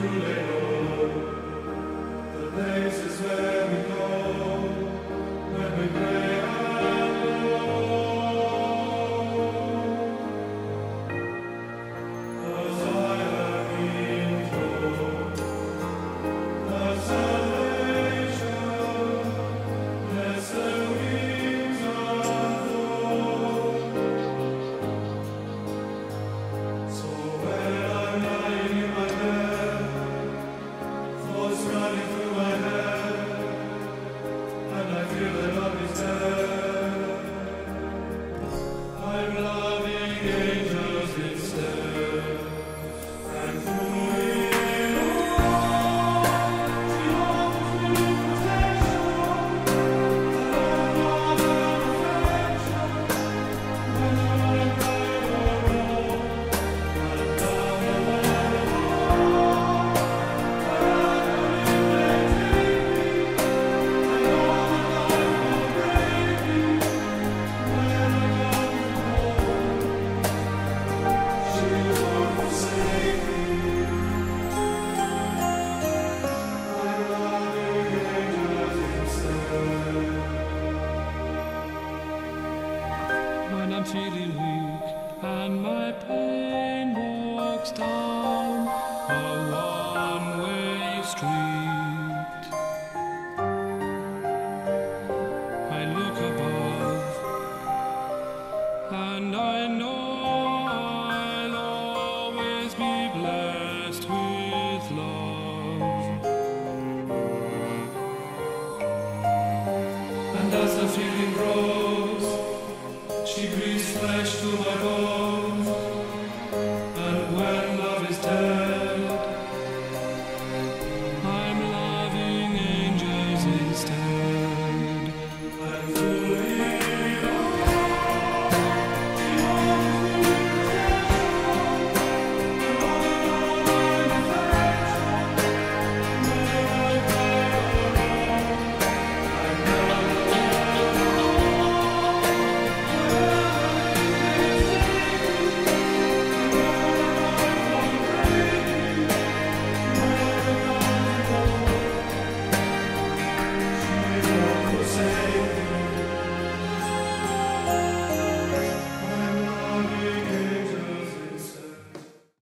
When I'm feeling weak and my pain walks down a one-way street, I look above and I know I'll always be blessed with love. And as the feeling grows, she breathes fresh to my bones.